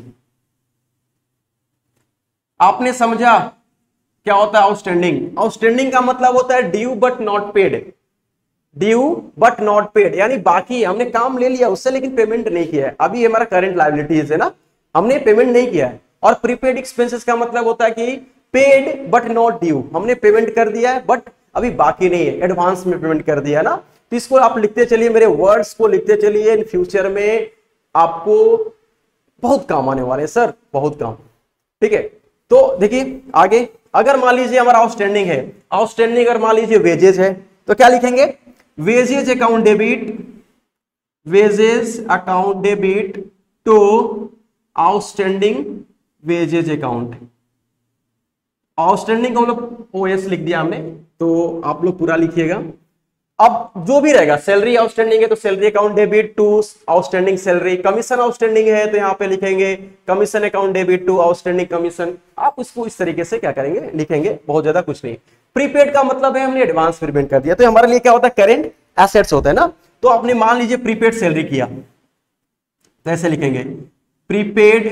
आपने समझा क्या होता है आउटस्टैंडिंग? आउटस्टैंडिंग का मतलब होता है due but not paid, due but not paid, यानी बाकी है, हमने काम ले लिया उससे लेकिन पेमेंट नहीं किया है, अभी हमारा करंट लायबिलिटीज है ना, हमने पेमेंट नहीं किया है। और प्रीपेड एक्सपेंसेस का मतलब होता है कि पेड बट नॉट ड्यू, हमने पेमेंट कर दिया है बट अभी बाकी नहीं है, एडवांस में पेमेंट कर दिया है ना। तो इसको आप लिखते चलिए, मेरे वर्ड्स को लिखते चलिए, इन फ्यूचर में आपको बहुत काम आने वाले हैं सर, बहुत काम। ठीक है, तो देखिए आगे, अगर मान लीजिए हमारा आउटस्टैंडिंग है, आउटस्टैंडिंग अगर मान लीजिए वेजेस है तो क्या लिखेंगे, wages account debit, wages account debit to outstanding wages account. Outstanding को हम लोग ओएस लिख दिया हमने, तो आप लोग पूरा लिखिएगा, अब जो भी रहेगा, सैलरी आउटस्टैंडिंग है तो salary account debit to outstanding salary, commission outstanding है तो यहाँ पे लिखेंगे commission account debit to outstanding commission. आप इसको इस तरीके से क्या करेंगे, लिखेंगे, बहुत ज्यादा कुछ नहीं। प्रीपेड का मतलब है हमने एडवांस पेमेंट कर दिया, तो हमारे लिए क्या होता है, करेंट एसेट्स होता है ना। तो आपने मान लीजिए प्रीपेड सैलरी किया तो ऐसे लिखेंगे prepaid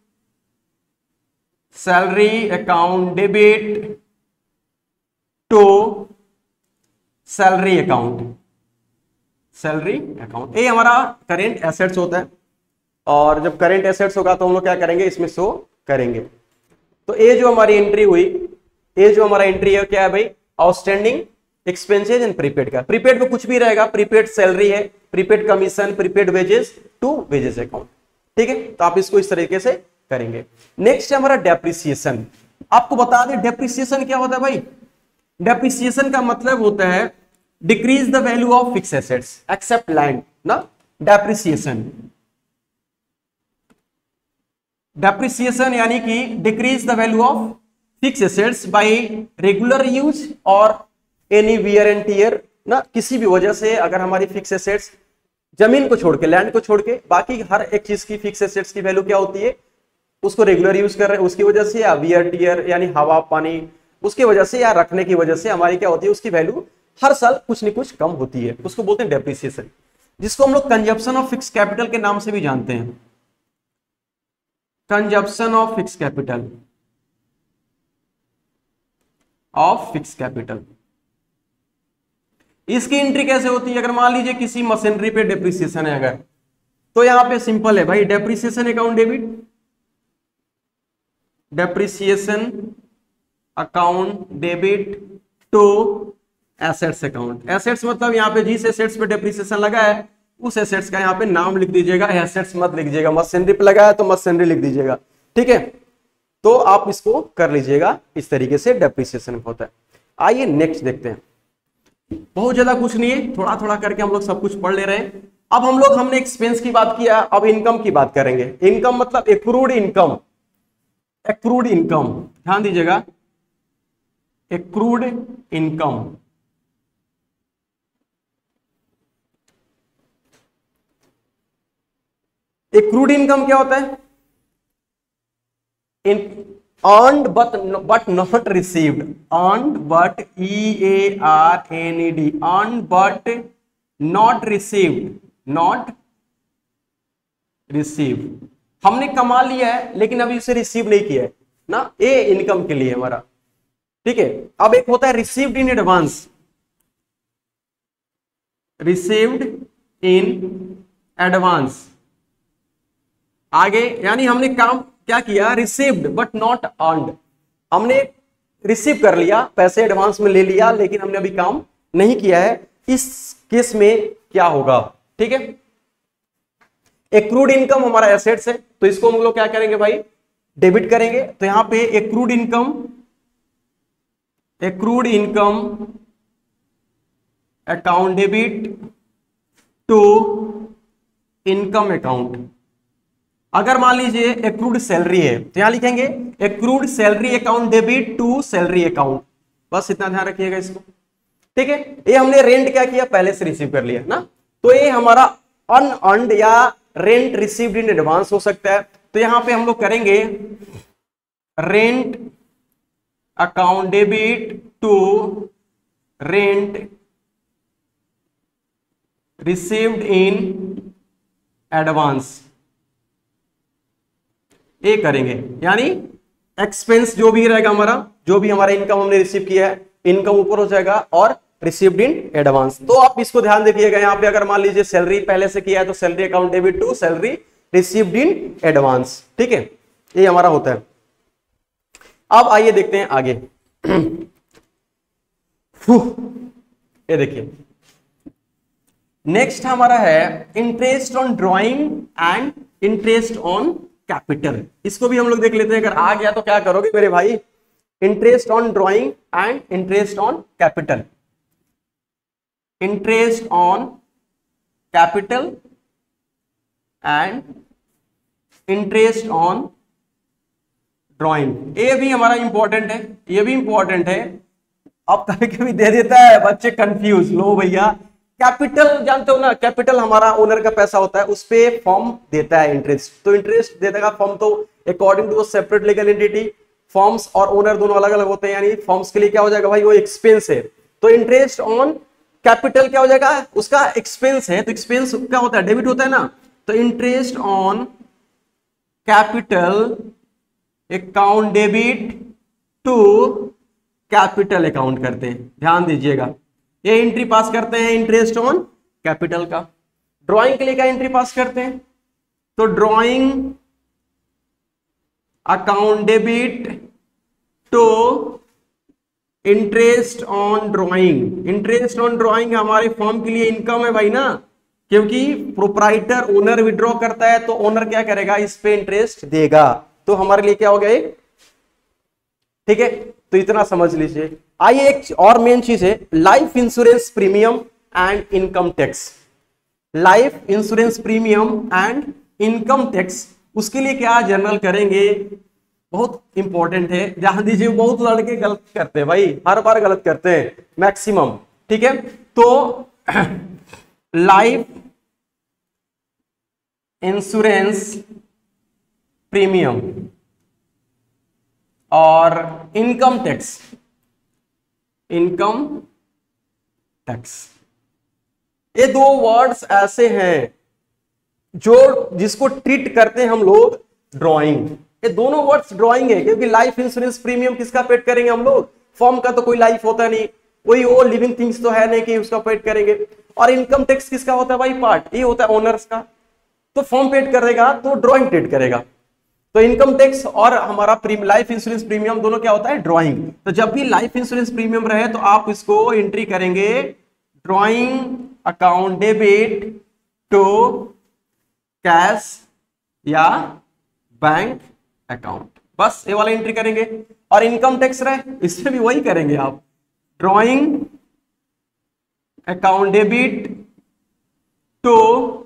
salary account debit to salary account, salary account, ये हमारा करेंट एसेट्स होता है। और जब करेंट एसेट्स होगा तो हम लोग क्या करेंगे, इसमें शो करेंगे। तो ये जो हमारी एंट्री हुई, ये जो हमारा एंट्री है क्या है भाई, आउटस्टैंडिंग एक्सपेंसेस एंड प्रीपेड का। प्रीपेड में कुछ भी रहेगा, प्रीपेड सैलरी है, prepaid commission, prepaid wages to wages account, ठीक है। तो आप इसको इस तरीके से करेंगे। नेक्स्ट है हमारा डेप्रिसिएशन। आपको बता दें डेप्रिसिएशन क्या होता है भाई, डेप्रिसिएशन का मतलब होता है decrease the value of fixed assets except land ना। डेप्रिसिएशन, डेप्रिसिएशन यानी कि decrease the value of fixed assets by regular use और एनी वियर एंड टियर ना। किसी भी वजह से अगर हमारी फिक्स एसेट्स, जमीन को छोड़ के, लैंड को छोड़ के, बाकी हर एक चीज की फिक्स एसेट्स की वैल्यू क्या होती है, उसको रेगुलर यूज कर रहे हैं उसकी वजह से, या वियर टियर यानी हवा पानी उसकी वजह से, या रखने की वजह से हमारी क्या होती है, उसकी वैल्यू हर साल कुछ न कुछ कम होती है, उसको बोलते हैं डेप्रिसिएशन, जिसको हम लोग कंजप्शन ऑफ फिक्स कैपिटल के नाम से भी जानते हैं। Consumption of fixed capital, of fixed capital, इसकी एंट्री कैसे होती है, अगर मान लीजिए किसी मशीनरी पे डेप्रिसिएशन है अगर, तो यहां पे सिंपल है भाई, depreciation account debit, depreciation account debit to assets account. Assets मतलब यहाँ पे जिस एसेट्स पे डेप्रिसिएशन लगा है उस एसेट्स का यहाँ पे नाम लिख दीजिएगा, एसेट्स मत लिख दीजिएगा। मशीनरी पे लगा है तो मशीनरी लिख दीजिएगा, ठीक है। तो आप इसको कर लीजिएगा, इस तरीके से डेप्रिसिएशन होता है। आइए नेक्स्ट देखते हैं। बहुत ज्यादा कुछ नहीं है, थोड़ा थोड़ा करके हम लोग सब कुछ पढ़ ले रहे हैं। अब हम लोग, हमने एक्सपेंस की बात किया, अब इनकम की बात करेंगे। इनकम मतलब एक्रूड इनकम, एक्रूड इनकम, ध्यान दीजिएगा, एक्रूड इनकम। एक्रूड इनकम क्या होता है, earned but not received, earned but EARNED, earned but not received, not received। हमने कमा लिया है लेकिन अभी उसे रिसीव नहीं किया है ना, ये इनकम के लिए हमारा, ठीक है। अब एक होता है received in advance, received in advance, आगे यानी हमने काम क्या किया, रिसीव्ड बट नॉट अर्नड, हमने रिसीव कर लिया, पैसे एडवांस में ले लिया लेकिन हमने अभी काम नहीं किया है। इस केस में क्या होगा, ठीक है। एक्रूड इनकम हमारा एसेट्स है तो इसको हम लोग क्या करेंगे भाई, डेबिट करेंगे। तो यहां पे accrued income, accrued income account debit to income account. अगर मान लीजिए एक्रूड सैलरी है तो यहां लिखेंगे accrued salary account debit to salary account, बस इतना ध्यान रखिएगा इसको, ठीक है। ये हमने रेंट क्या किया, पहले से रिसीव कर लिया ना, तो ये हमारा अनअर्न्ड या रेंट रिसीव्ड इन एडवांस हो सकता है। तो यहां पे हम लोग करेंगे rent account debit to rent received in advance, ये करेंगे। यानी एक्सपेंस जो भी रहेगा हमारा, जो भी हमारा इनकम हमने रिसीव किया है, इनकम ऊपर हो जाएगा और रिसीव्ड इन एडवांस। तो आप इसको ध्यान देखिएगा, यहाँ पे अगर मान लीजिए सैलरी पहले से किया है तो salary account debit to salary received in advance, ठीक है, ये हमारा होता है। अब आइए देखते हैं आगे। ये देखिए नेक्स्ट हमारा है interest on drawing and interest on capital. इसको भी हम लोग देख लेते हैं, अगर आ गया तो क्या करोगे मेरे भाई, interest on drawing and interest on capital, interest on capital and interest on drawing. ये भी हमारा इंपॉर्टेंट है, ये भी इंपॉर्टेंट है। अब कभी कभी दे देता है, बच्चे कंफ्यूज। लो भैया, कैपिटल जानते हो ना, कैपिटल हमारा ओनर का पैसा होता है, उस पे फॉर्म देता है इंटरेस्ट, तो इंटरेस्ट देता है फॉर्म, तो according to separate legal entity firms और ओनर दोनों अलग अलग होते हैं, यानी फॉर्म्स के लिए क्या हो जाएगा भाई, वो एक्सपेंस है, तो इंटरेस्ट ऑन कैपिटल क्या हो जाएगा, उसका एक्सपेंस है, तो एक्सपेंस क्या होता है, डेबिट होता है ना, तो interest on capital account debit to capital account करते हैं, ध्यान दीजिएगा, ये एंट्री पास करते हैं इंटरेस्ट ऑन कैपिटल का। ड्राइंग के लिए क्या एंट्री पास करते हैं, तो drawing account debit to interest on drawing. Interest on drawing हमारे फॉर्म के लिए इनकम है भाई ना, क्योंकि प्रोप्राइटर ओनर विड्रॉ करता है तो ओनर क्या करेगा, इस पे इंटरेस्ट देगा, तो हमारे लिए क्या हो गया, ठीक है, तो इतना समझ लीजिए। आइए एक और मेन चीज है, life insurance premium and income tax. Life insurance premium and income tax, उसके लिए क्या जनरल करेंगे, बहुत इंपॉर्टेंट है, ध्यान दीजिए, बहुत लड़के गलत करते हैं भाई, हर बार गलत करते हैं मैक्सिमम, ठीक है, तो लाइफ इंश्योरेंस प्रीमियम और इनकम टैक्स, इनकम टैक्स, ये दो वर्ड्स ऐसे हैं जो जिसको ट्रीट करते हैं हम लोग ड्राइंग, ये दोनों वर्ड्स ड्राइंग है, क्योंकि लाइफ इंश्योरेंस प्रीमियम किसका पेड करेंगे हम लोग, फॉर्म का तो कोई लाइफ होता नहीं, कोई वो लिविंग थिंग्स तो है नहीं कि उसका पेड करेंगे, और इनकम टैक्स किसका होता है भाई, पार्ट ये होता है ओनर्स का, तो फॉर्म पेड करेगा तो ड्राइंग पेड करेगा, तो इनकम टैक्स और हमारा लाइफ इंश्योरेंस प्रीमियम दोनों क्या होता है, ड्राइंग। तो जब भी लाइफ इंश्योरेंस प्रीमियम रहे तो आप इसको एंट्री करेंगे drawing account debit to cash या बैंक अकाउंट, बस ये वाला एंट्री करेंगे। और इनकम टैक्स रहे इसमें भी वही करेंगे आप, drawing account debit to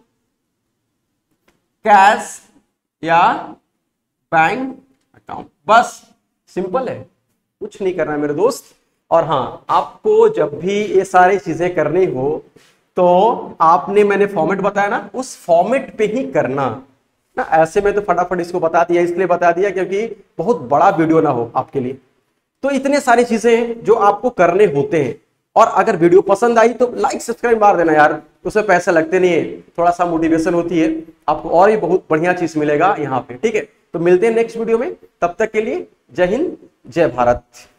cash या बैंक अकाउंट, बस सिंपल है, कुछ नहीं करना है मेरे दोस्त। और हाँ, आपको जब भी ये सारी चीजें करनी हो तो आपने, मैंने फॉर्मेट बताया ना, उस फॉर्मेट पे ही करना ना, ऐसे में तो फटाफट इसको बता दिया, इसलिए बता दिया क्योंकि बहुत बड़ा वीडियो ना हो आपके लिए, तो इतने सारी चीजें हैं जो आपको करने होते हैं। और अगर वीडियो पसंद आई तो लाइक सब्सक्राइब मार देना यार, उसमें पैसे लगते नहीं है, थोड़ा सा मोटिवेशन होती है, आपको और भी बहुत बढ़िया चीज मिलेगा यहाँ पे, ठीक है। तो मिलते हैं नेक्स्ट वीडियो में, तब तक के लिए जय हिंद जय भारत।